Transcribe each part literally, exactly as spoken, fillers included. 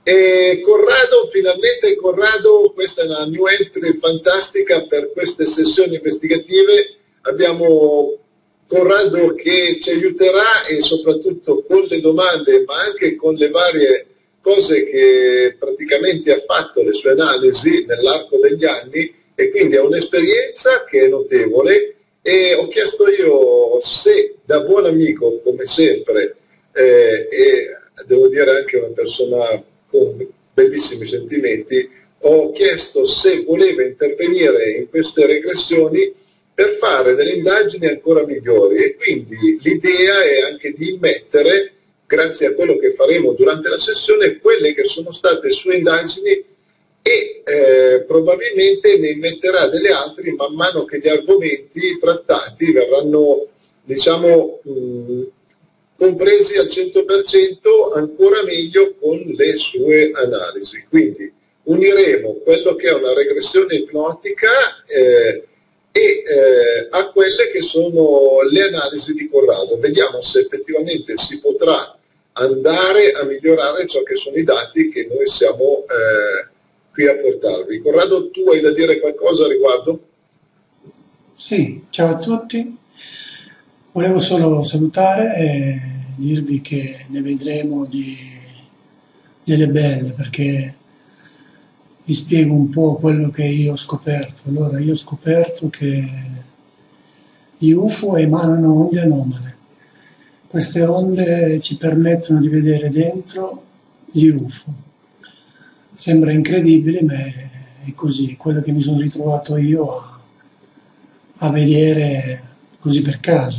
E Corrado, finalmente Corrado, questa è una new entry fantastica per queste sessioni investigative. Abbiamo Corrado che ci aiuterà e soprattutto con le domande, ma anche con le varie cose che praticamente ha fatto, le sue analisi nell'arco degli anni, e quindi ha un'esperienza che è notevole. E ho chiesto io se, da buon amico come sempre, eh, e devo dire anche una persona con bellissimi sentimenti, ho chiesto se voleva intervenire in queste regressioni per fare delle indagini ancora migliori, e quindi l'idea è anche di immettere, grazie a quello che faremo durante la sessione, quelle che sono state sue indagini, e eh, probabilmente ne immetterà delle altre man mano che gli argomenti trattati verranno, diciamo, mh, compresi al cento per cento ancora meglio con le sue analisi. Quindi uniremo quello che è una regressione ipnotica eh, e eh, a quelle che sono le analisi di Corrado. Vediamo se effettivamente si potrà andare a migliorare ciò che sono i dati che noi siamo eh, qui a portarvi. Corrado, tu hai da dire qualcosa a riguardo? Sì, ciao a tutti. Volevo solo salutare e dirvi che ne vedremo di, delle belle, perché vi spiego un po' quello che io ho scoperto. Allora, io ho scoperto che gli U F O emanano onde anomale. Queste onde ci permettono di vedere dentro gli U F O. Sembra incredibile, ma è così. Quello che mi sono ritrovato io a, a vedere così per caso.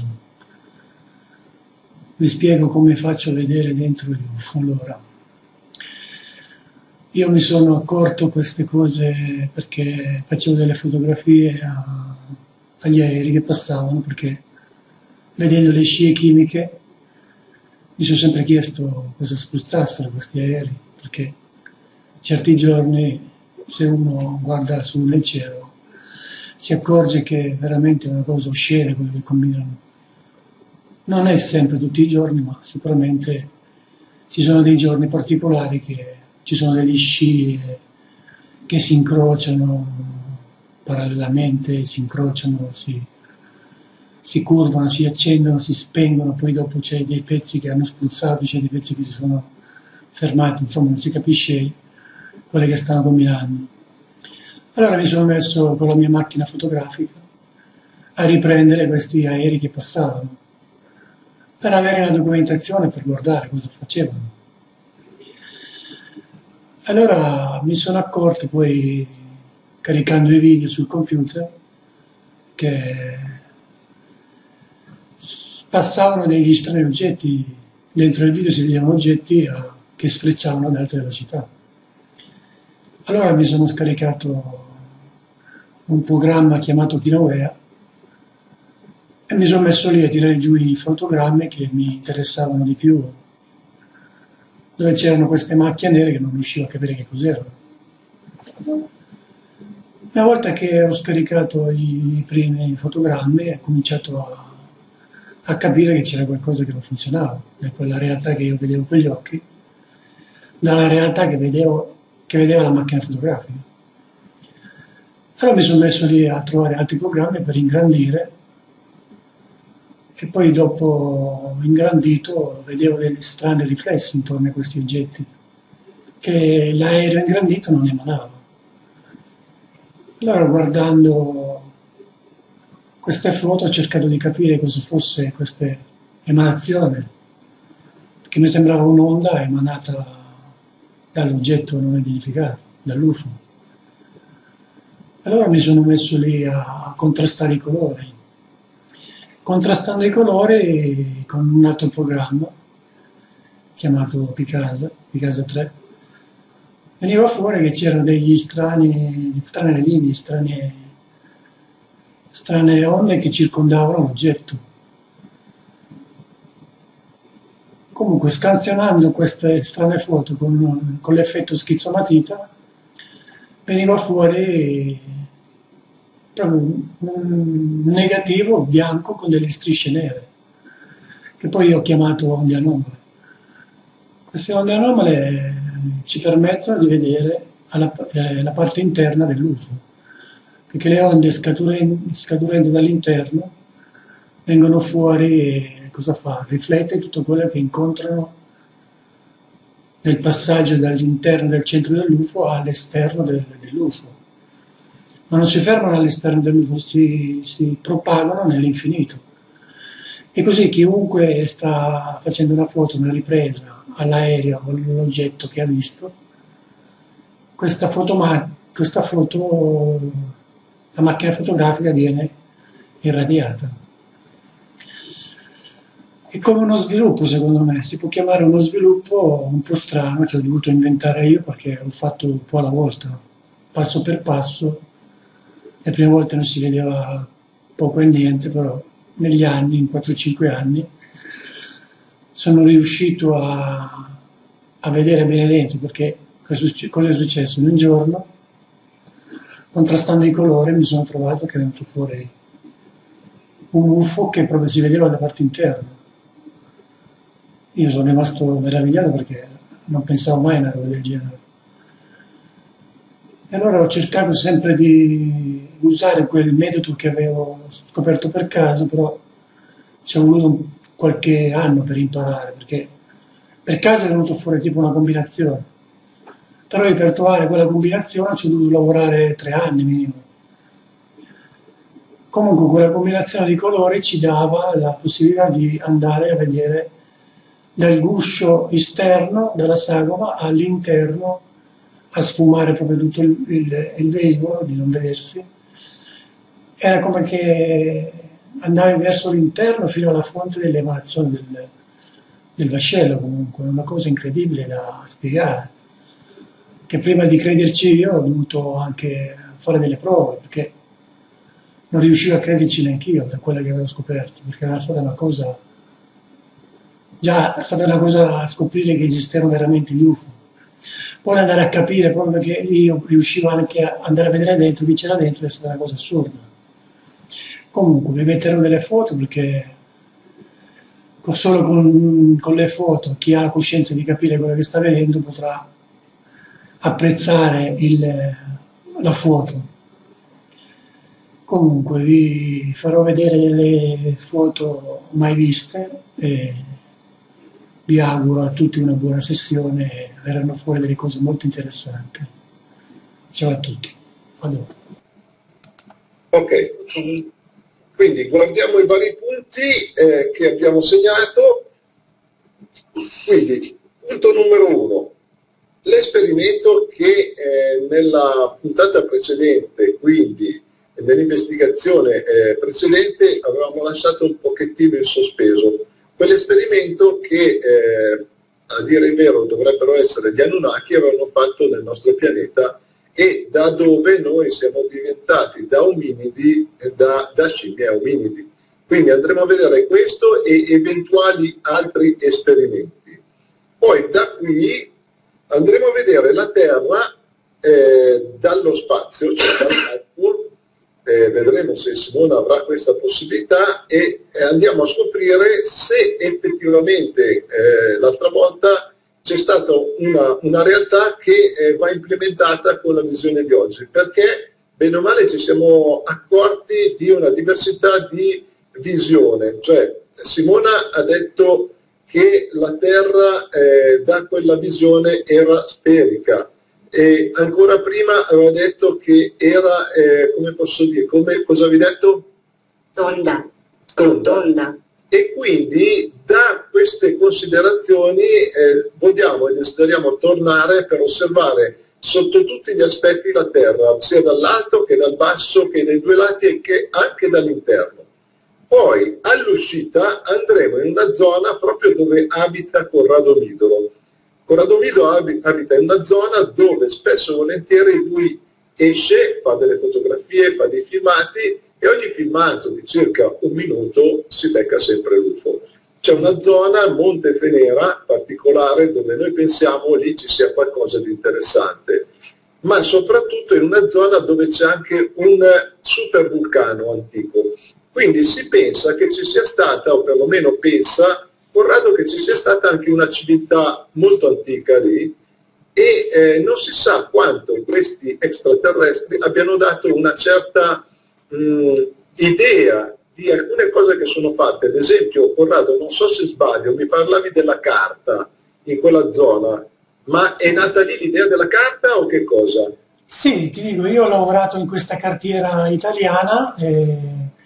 Vi spiego come faccio a vedere dentro gli U F O. Allora, io mi sono accorto queste cose perché facevo delle fotografie a, agli aerei che passavano, perché vedendo le scie chimiche mi sono sempre chiesto cosa spruzzassero questi aerei, perché certi giorni, se uno guarda su nel cielo, si accorge che è veramente una cosa oscena quello che combinano. Non è sempre tutti i giorni, ma sicuramente ci sono dei giorni particolari che ci sono degli scie che si incrociano parallelamente, si incrociano, si, si curvano, si accendono, si spengono, poi dopo c'è dei pezzi che hanno spruzzato, c'è dei pezzi che si sono fermati, insomma non si capisce quelle che stanno combinando. Allora mi sono messo con la mia macchina fotografica a riprendere questi aerei che passavano, per avere una documentazione, per guardare cosa facevano. Allora mi sono accorto poi, caricando i video sul computer, che passavano degli strani oggetti, dentro il video si vedevano oggetti a, che sfrecciavano ad alta velocità. Allora mi sono scaricato un programma chiamato Kilauea e mi sono messo lì a tirare giù i fotogrammi che mi interessavano di più, dove c'erano queste macchie nere che non riuscivo a capire che cos'erano. Una volta che ho scaricato i primi fotogrammi ho cominciato a, a capire che c'era qualcosa che non funzionava, da quella realtà che io vedevo con gli occhi, dalla realtà che, vedevo, che vedeva la macchina fotografica. Allora mi sono messo lì a trovare altri programmi per ingrandire, e poi dopo ingrandito vedevo degli strani riflessi intorno a questi oggetti che l'aereo ingrandito non emanava. Allora, guardando queste foto ho cercato di capire cosa fosse questa emanazione, perché mi sembrava un'onda emanata dall'oggetto non identificato, dall'U F O. Allora mi sono messo lì a contrastare i colori. Contrastando i colori con un altro programma chiamato Picasa, Picasa tre, veniva fuori che c'erano degli strani, strane linee, strane, strane onde che circondavano l'oggetto. Comunque, scansionando queste strane foto con, con l'effetto schizzomatita, veniva fuori un negativo bianco con delle strisce nere, che poi io ho chiamato onde anomale. Queste onde anomale ci permettono di vedere alla, eh, la parte interna dell'U F O, perché le onde scaturendo, scaturendo dall'interno vengono fuori e cosa fa? Riflette tutto quello che incontrano nel passaggio dall'interno del centro dell'U F O all'esterno del, dell'U F O. Ma non si fermano all'esterno dell'U F O, si, si propagano nell'infinito. E così chiunque sta facendo una foto, una ripresa all'aereo o all'oggetto che ha visto, questa foto, questa foto, la macchina fotografica viene irradiata. È come uno sviluppo, secondo me, si può chiamare uno sviluppo un po' strano che ho dovuto inventare io perché ho fatto un po' alla volta, passo per passo. Le prime volte non si vedeva poco e niente, però negli anni, in quattro cinque anni, sono riuscito a, a vedere bene dentro, perché cosa è successo? In un giorno, contrastando i colori, mi sono trovato che è venuto fuori un U F O che proprio si vedeva da parte interna. Io sono rimasto meravigliato perché non pensavo mai a una roba del genere. E allora ho cercato sempre di usare quel metodo che avevo scoperto per caso, però ci ho voluto qualche anno per imparare, perché per caso è venuto fuori tipo una combinazione. Però per trovare quella combinazione ci ho dovuto lavorare tre anni minimo. Comunque quella combinazione di colori ci dava la possibilità di andare a vedere dal guscio esterno della sagoma all'interno, a sfumare proprio tutto il, il, il velivolo, di non vedersi. Era come che andavi verso l'interno fino alla fonte dell'emanazione del, del vascello, comunque, una cosa incredibile da spiegare. Che prima di crederci io ho dovuto anche fare delle prove, perché non riuscivo a crederci neanche io da quella che avevo scoperto, perché era stata una cosa, già è stata una cosa scoprire che esistevano veramente gli U F O. Poi andare a capire proprio che io riuscivo anche a andare a vedere dentro chi c'era dentro è stata una cosa assurda. Comunque vi metterò delle foto perché solo con, con le foto chi ha la coscienza di capire quello che sta vedendo potrà apprezzare il, la foto. Comunque vi farò vedere delle foto mai viste e vi auguro a tutti una buona sessione e verranno fuori delle cose molto interessanti. Ciao a tutti, a dopo. Ok, quindi guardiamo i vari punti eh, che abbiamo segnato. Quindi, punto numero uno, l'esperimento che eh, nella puntata precedente, quindi nell'investigazione eh, precedente, avevamo lasciato un pochettino in sospeso. Quell'esperimento che, eh, a dire il vero, dovrebbero essere gli Anunnaki avevano fatto nel nostro pianeta e da dove noi siamo diventati da ominidi, da, da scimmie a ominidi. Quindi andremo a vedere questo e eventuali altri esperimenti. Poi da qui andremo a vedere la Terra eh, dallo spazio, cioè dall'alto. Eh, vedremo se Simona avrà questa possibilità e eh, andiamo a scoprire se effettivamente eh, l'altra volta c'è stata una, una realtà che eh, va implementata con la visione di oggi, perché bene o male ci siamo accorti di una diversità di visione, cioè Simona ha detto che la Terra eh, da quella visione era sferica. E ancora prima aveva detto che era, eh, come posso dire, come, cosa avevi detto? Tonda. Tonda. Tonda. E quindi da queste considerazioni eh, vogliamo e desideriamo tornare per osservare sotto tutti gli aspetti la Terra, sia dall'alto che dal basso, che dai due lati e che anche dall'interno. Poi all'uscita andremo in una zona proprio dove abita Corrado Midolo. Corrado Midolo abita in una zona dove spesso e volentieri lui esce, fa delle fotografie, fa dei filmati e ogni filmato di circa un minuto si becca sempre l'U F O. C'è una zona, Monte Fenera, particolare, dove noi pensiamo lì ci sia qualcosa di interessante, ma soprattutto in una zona dove c'è anche un super vulcano antico. Quindi si pensa che ci sia stata, o perlomeno pensa Corrado, che ci sia stata anche una civiltà molto antica lì, e eh, non si sa quanto questi extraterrestri abbiano dato una certa mh, idea di alcune cose che sono fatte. Ad esempio, Corrado, non so se sbaglio, mi parlavi della carta in quella zona, ma è nata lì l'idea della carta o che cosa? Sì, ti dico, io ho lavorato in questa cartiera italiana e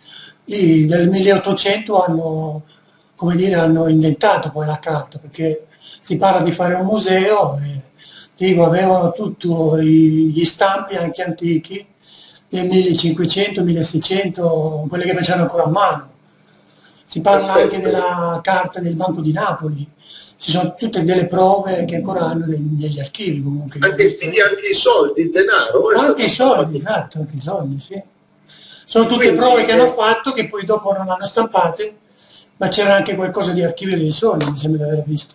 lì nel milleottocento hanno, come dire, hanno inventato poi la carta, perché si parla di fare un museo e ti dico, avevano tutti gli stampi anche antichi del millecinquecento, milleseicento, quelle che facevano ancora a mano. Si parla anche Perfetto. della carta del Banco di Napoli, ci sono tutte delle prove che ancora hanno negli negli archivi comunque, che ho Anche, visto. quindi anche i soldi, il denaro è Anche stato i soldi, stampato. esatto, anche i soldi, sì. Sono tutte prove Quindi, che hanno eh, fatto che poi dopo non hanno stampate, ma c'era anche qualcosa di archivio dei soldi, mi sembra di aver visto.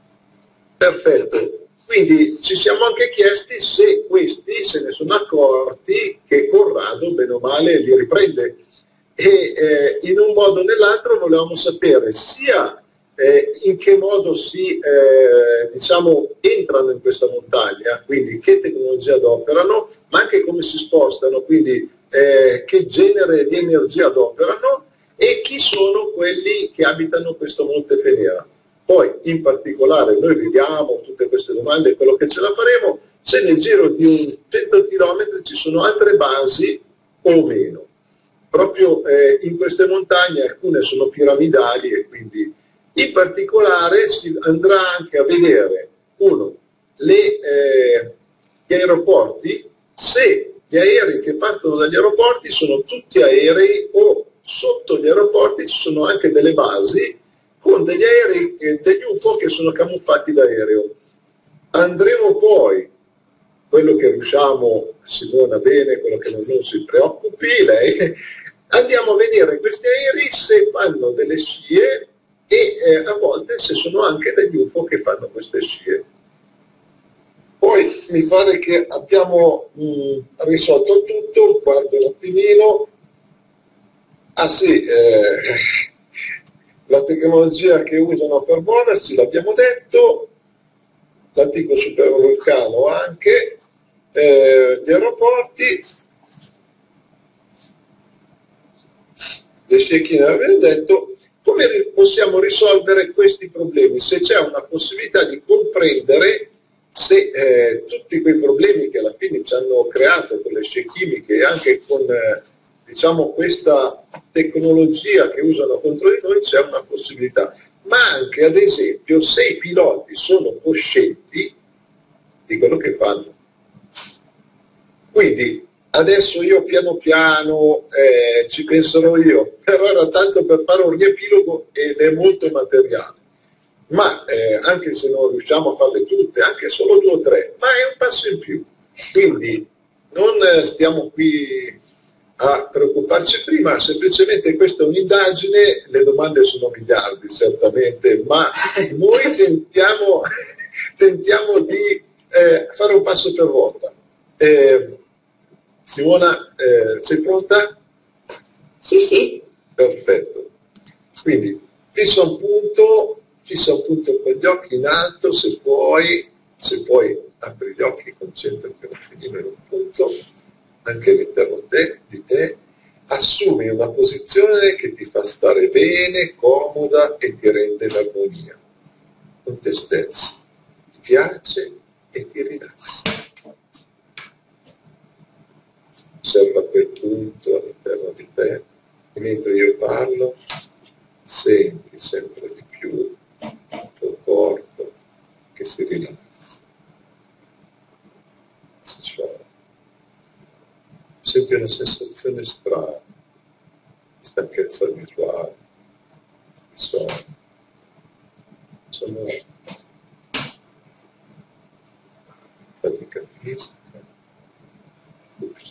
perfetto. Quindi ci siamo anche chiesti se questi se ne sono accorti che Corrado, bene o male, li riprende. E eh, in un modo o nell'altro volevamo sapere sia eh, in che modo si eh, diciamo, entrano in questa montagna, quindi che tecnologia adoperano, ma anche come si spostano, quindi eh, che genere di energia adoperano e chi sono quelli che abitano questo Monte Fenera. Poi in particolare noi vediamo tutte queste domande e quello che ce la faremo, se nel giro di un cento chilometri ci sono altre basi o meno. Proprio eh, in queste montagne alcune sono piramidali e quindi in particolare si andrà anche a vedere, uno, le, eh, gli aeroporti, se gli aerei che partono dagli aeroporti sono tutti aerei o sotto gli aeroporti ci sono anche delle basi con degli aerei, eh, degli U F O che sono camuffati da aereo. Andremo poi, quello che riusciamo, Simona bene, quello che non, non si preoccupi, lei, andiamo a vedere questi aerei se fanno delle scie e eh, a volte se sono anche degli U F O che fanno queste scie. Poi mi pare che abbiamo mh, risolto tutto, guardo un attimino. Ah sì, eh, la tecnologia che usano per muoversi, l'abbiamo detto, l'antico supervulcano anche, eh, gli aeroporti, le sciechine l'abbiamo detto, come possiamo risolvere questi problemi? Se c'è una possibilità di comprendere se eh, tutti quei problemi che alla fine ci hanno creato con le scie chimiche e anche con eh, diciamo, questa tecnologia che usano contro di noi c'è una possibilità, ma anche ad esempio se i piloti sono coscienti di quello che fanno. Quindi adesso io piano piano eh, ci penserò io, però era tanto per fare un riepilogo ed è molto materiale. Ma eh, anche se non riusciamo a farle tutte, anche solo due o tre, ma è un passo in più. Quindi non eh, stiamo qui a preoccuparci prima, semplicemente questa è un'indagine, le domande sono miliardi certamente, ma noi tentiamo, tentiamo di eh, fare un passo per volta. Eh, Simona, eh, sei pronta? Sì, sì. Perfetto. Quindi fissa un punto, fissa un punto con gli occhi in alto, se puoi, se puoi apri gli occhi, concentrati un attimino in un punto, anche all'interno te, di te, assumi una posizione che ti fa stare bene, comoda e ti rende l'armonia con te stesso. Ti piace e ti rilassa. Osserva quel punto all'interno di te e mentre io parlo senti sempre di più il tuo corpo che si rilassa, si scioglie. Senti una sensazione strana di stanchezza visuale, di sonno, sonno, fatica fisica, fusi.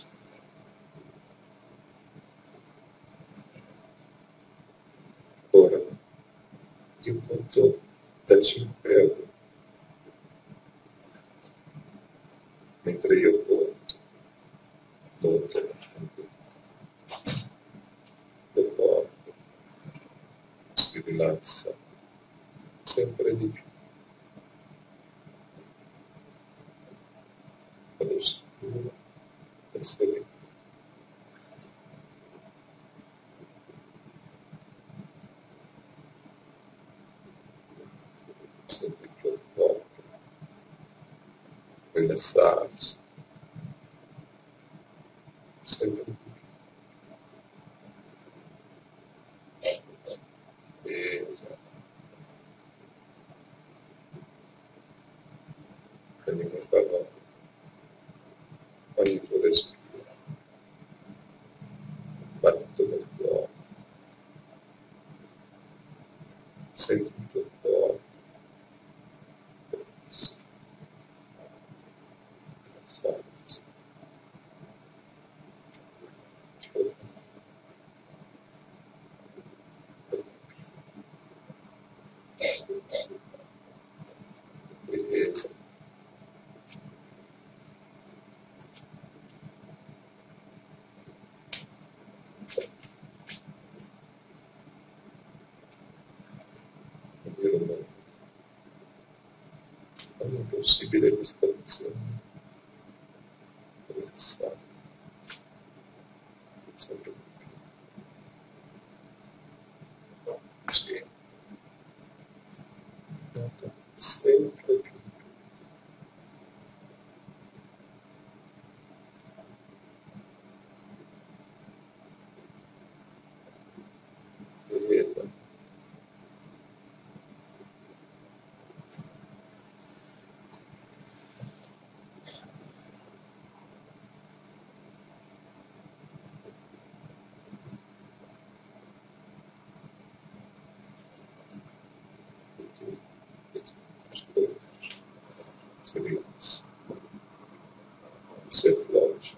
Ora, io conto da cinque a uno, mentre io conto, molto il tuo corpo si rilassa sempre di più. rilassarsi, sempre più. Esatto. Quindi mi farò ogni tuo respiro, battito del cuore, senti il tuo cuore, rilassarsi. Esatto. Quando è possibile questa azione, rilassare, sempre di più. Sì. Nota sempre più. Esatto. Si rilassa, si affloscia.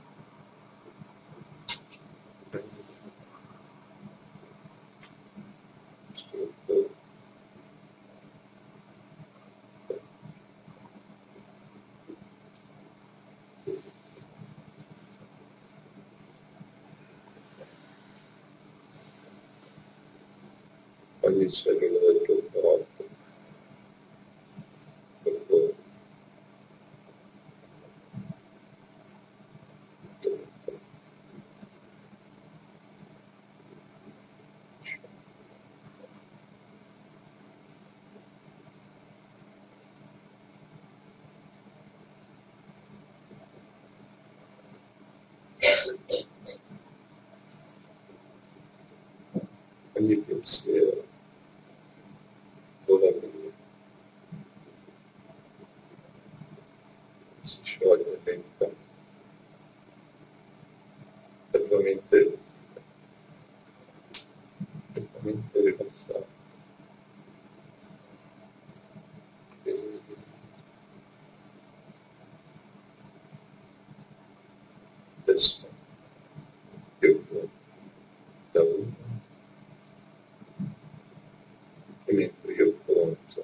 Ogni cellula del tuo corpo, del tuo ogni pensiero vola via, si scioglie lenta, fermamente, fermamente rilassata. E adesso io da uno, e mentre io conto,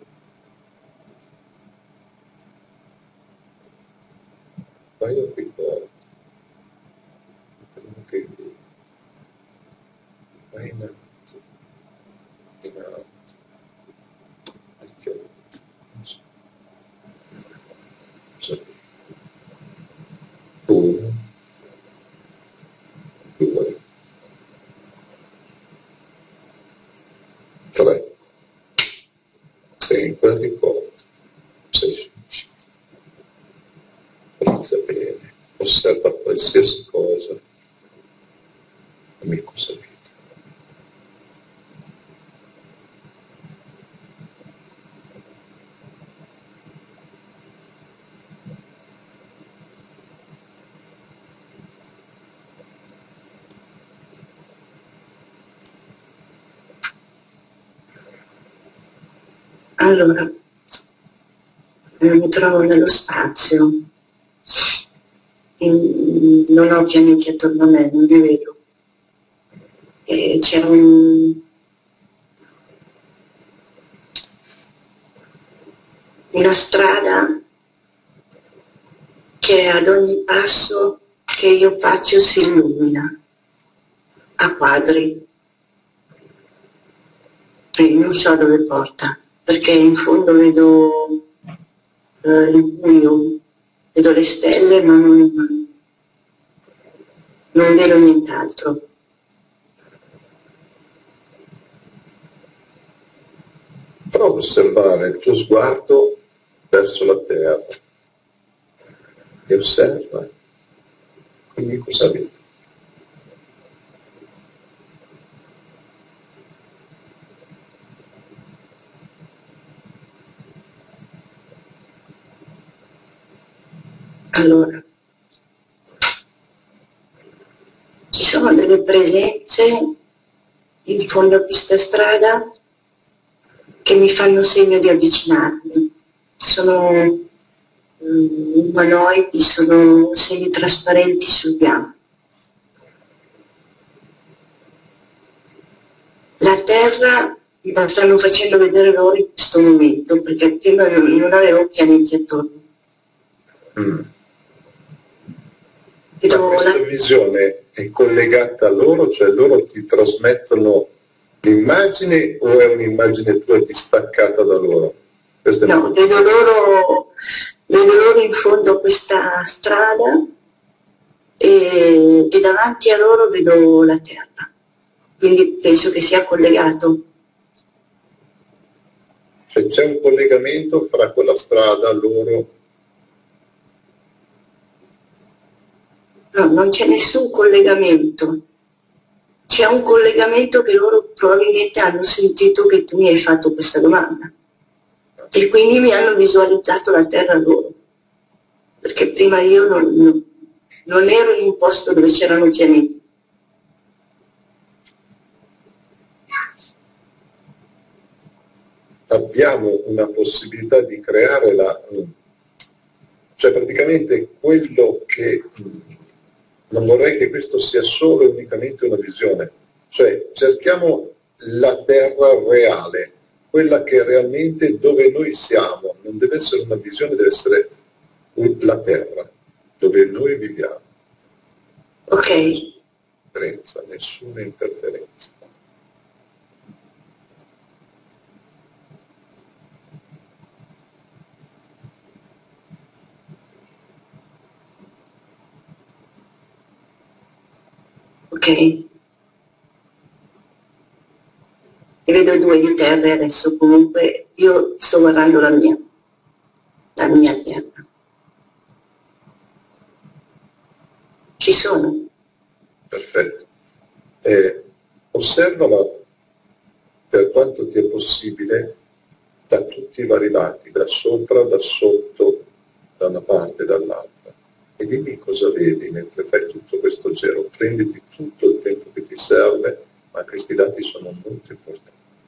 vai al ricordo, quello che vedi, vai in alto, in alto, al chiaro, non so, so, uno, due, tre, sempre al ricordo, sei successo. Inizia bene, osserva qualsiasi cosa, come cosa vedi. Allora, eh, mi trovo nello spazio, in- non ho pianeti attorno a me, non li vedo. E c'è un, una strada che ad ogni passo che io faccio si illumina a quadri. E non so dove porta, perché in fondo vedo eh, il buio, vedo le stelle, ma non, non vedo nient'altro. Prova a osservare il tuo sguardo verso la terra, e osserva, quindi cosa vede? Allora, ci sono delle presenze in fondo a questa strada che mi fanno segno di avvicinarmi. Sono um, umanoidi, sono semitrasparenti sul bianco. La terra mi la stanno facendo vedere loro in questo momento, perché prima non avevo pianeti attorno. Mm. Ma questa la... visione è collegata a loro, cioè loro ti trasmettono l'immagine o è un'immagine tua distaccata da loro? Questo no, è... vedo, loro, vedo loro in fondo a questa strada e, e davanti a loro vedo la terra, quindi penso che sia collegato. Cioè c'è un collegamento fra quella strada, loro... No, non c'è nessun collegamento. C'è un collegamento che loro probabilmente hanno sentito che tu mi hai fatto questa domanda. E quindi mi hanno visualizzato la terra loro. Perché prima io non, non, non ero in un posto dove c'erano pianeti. Abbiamo una possibilità di creare la... cioè praticamente quello che... non vorrei che questo sia solo e unicamente una visione, cioè cerchiamo la terra reale, quella che realmente dove noi siamo, non deve essere una visione, deve essere la terra, dove noi viviamo. Ok. Interferenza, nessuna interferenza. Ok. E vedo due di terre adesso, comunque io sto guardando la mia, la mia terra. Ci sono. Perfetto. Eh, osservala per quanto ti è possibile da tutti i vari lati, da sopra, da sotto, da una parte e dall'altra. E dimmi cosa vedi mentre fai tutto questo giro. Prenditi tutto il tempo che ti serve, ma questi dati sono molto importanti.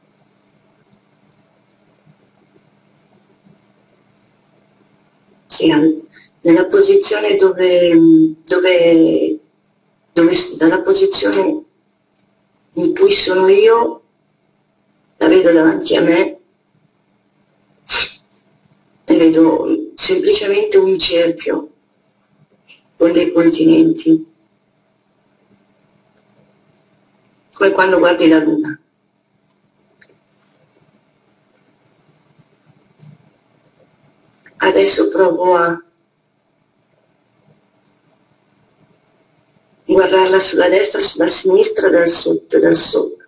Sì, nella posizione dove, dove, dove, dalla posizione in cui sono io, la vedo davanti a me e vedo semplicemente un cerchio con dei continenti, come quando guardi la luna. Adesso provo a guardarla sulla destra, sulla sinistra, dal sotto e dal sopra.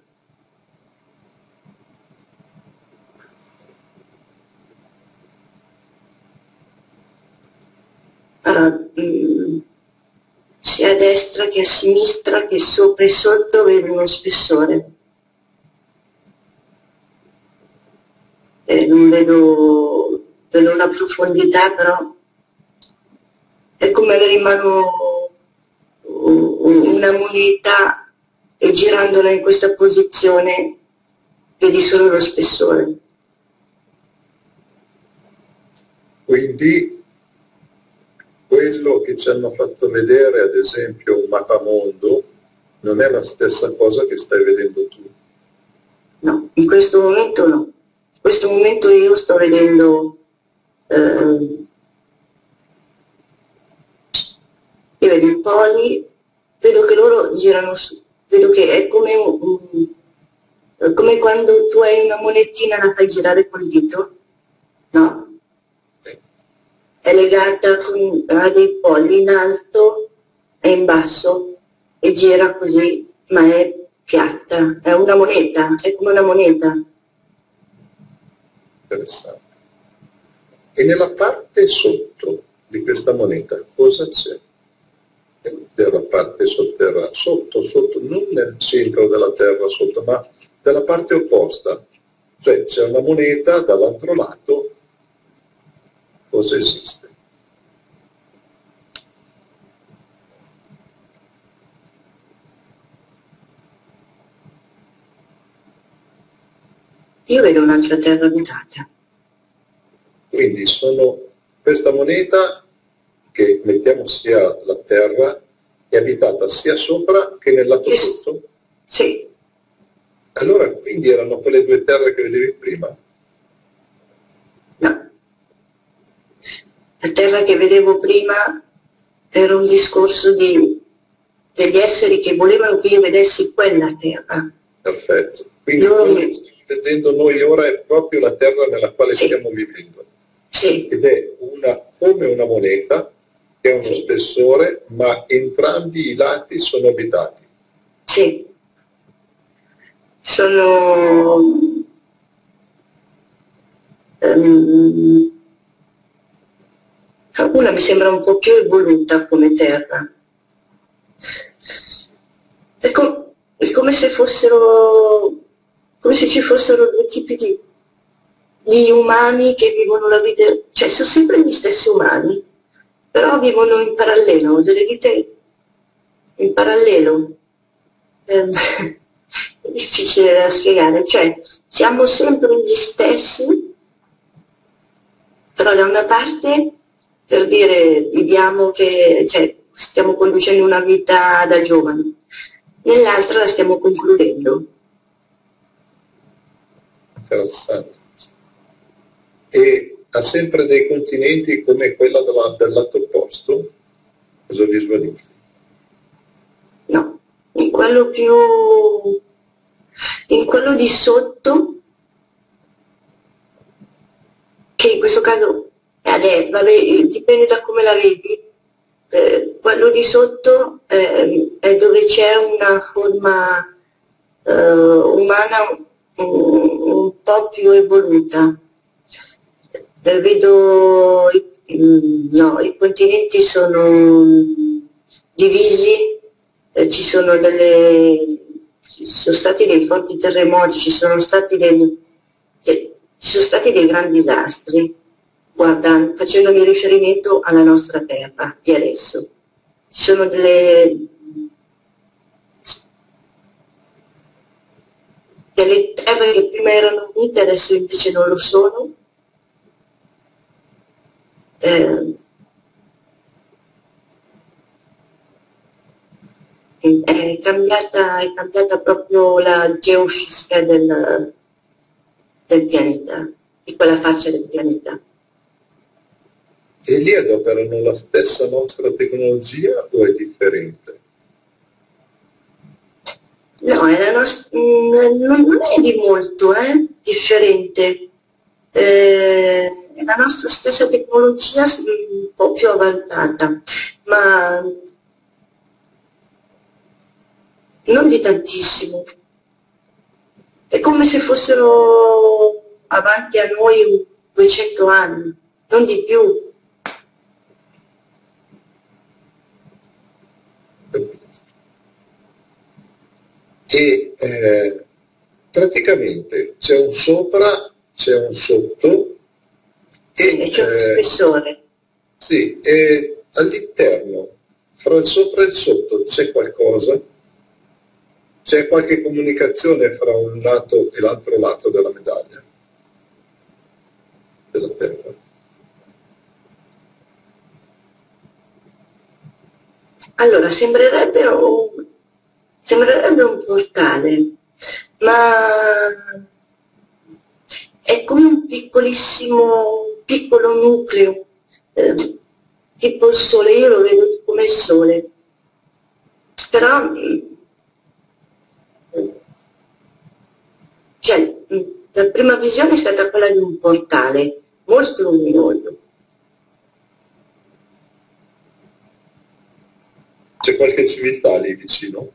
Allora, mh, sia a destra che a sinistra, che sopra e sotto vedo uno spessore. E non vedo, vedo una profondità, però è come avere in mano una moneta e girandola in questa posizione vedi solo lo spessore. Quindi quello che ci hanno fatto vedere, ad esempio, un mappamondo, non è la stessa cosa che stai vedendo tu. No, in questo momento no. In questo momento io sto vedendo eh, io vedo i poli, vedo che loro girano su, vedo che è come, un, un, come quando tu hai una monetina e la fai girare col dito, no? È legata con, ha dei poli in alto e in basso e gira così, ma è piatta, è una moneta, è come una moneta. Interessante. E nella parte sotto, di questa moneta cosa c'è? Della parte sotterranea, sotto, sotto, non nel centro della terra sotto, ma dalla parte opposta. Cioè c'è una moneta, dall'altro lato cosa esiste? Io vedo un'altra terra abitata. Quindi sono questa moneta che mettiamo sia la terra è abitata sia sopra che nel lato Sì. sotto? Sì. Allora quindi erano quelle due terre che vedevi prima? No. La terra che vedevo prima era un discorso di, degli esseri che volevano che io vedessi quella terra. Perfetto. Quindi Loro quello mi- che stiamo vedendo noi ora è proprio la terra nella quale Sì. stiamo vivendo. Sì. Ed è una, come una moneta che ha uno Sì. spessore, ma entrambi i lati sono abitati. Sì. Sono ehm, una mi sembra un po' più evoluta come terra. È, com- è come se fossero, come se ci fossero due tipi di, di umani che vivono la vita, cioè sono sempre gli stessi umani, però vivono in parallelo, delle vite in parallelo. Ehm, è difficile da spiegare, cioè siamo sempre gli stessi, però da una parte per dire viviamo che, cioè, stiamo conducendo una vita da giovani, nell'altra la stiamo concludendo. Interessante. E ha sempre dei continenti come quella della- del lato opposto? Cosa visualizzi? No, in quello più, in quello di sotto, che in questo caso vabbè, vabbè, dipende da come la vedi, eh, quello di sotto eh, è dove c'è una forma eh, umana un, un po' più evoluta. Eh, vedo, i- no, i continenti sono divisi, eh, ci sono delle, ci sono stati dei forti terremoti, ci sono stati dei, ci sono stati dei grandi disastri, guarda, facendomi riferimento alla nostra terra di adesso. Ci sono delle, delle terre che prima erano unite, adesso invece non lo sono. Eh, è cambiata, è cambiata proprio la geofisica del, del pianeta, di quella faccia del pianeta. E lì adoperano la stessa nostra tecnologia o è differente? No, è la nost- mm, non non è di molto, eh, differente. Eh, è la nostra stessa tecnologia, mm, un po' più avanzata, ma non di tantissimo. È come se fossero avanti a noi duecento anni, non di più. E eh, praticamente c'è un sopra, c'è un sotto e, E c'è uno eh, spessore. sì, e all'interno, fra il sopra e il sotto, c'è qualcosa? C'è qualche comunicazione fra un lato e l'altro lato della medaglia, della Terra? Allora, sembrerebbe un, sembrerebbe un portale, ma è come un piccolissimo, piccolo nucleo, eh, tipo il sole, io lo vedo come il sole, però cioè, la prima visione è stata quella di un portale molto luminoso. C'è qualche civiltà lì vicino?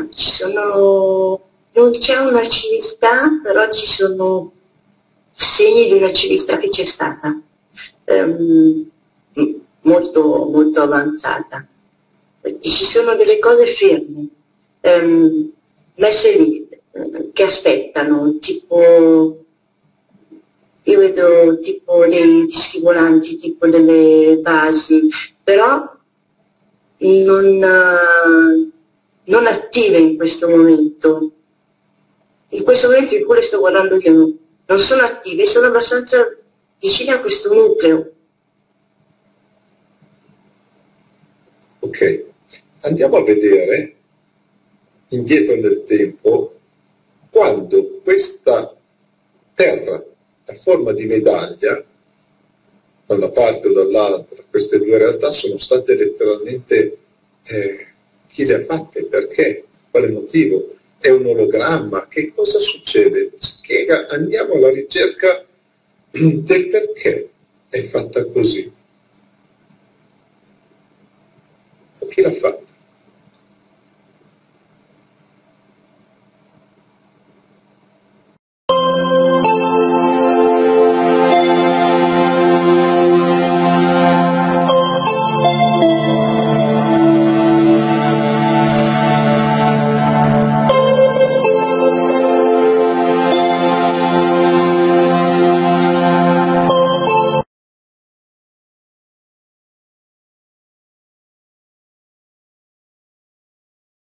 ma ci sono, non c'è una civiltà, però ci sono segni di una civiltà che c'è stata, ehm, molto, molto avanzata. E ci sono delle cose ferme, ehm, messe lì, eh, che aspettano, tipo, io vedo tipo dei dischi volanti, tipo delle basi, però non, eh, non attive in questo momento. In questo momento in cui le sto guardando io non, non sono attive, sono abbastanza vicine a questo nucleo. Ok, andiamo a vedere indietro nel tempo quando questa terra a forma di medaglia, da una parte o dall'altra, queste due realtà sono state letteralmente, eh, chi le ha fatte, perché, quale motivo, è un ologramma, che cosa succede? Spiega, andiamo alla ricerca del perché è fatta così. Chi l'ha fatta?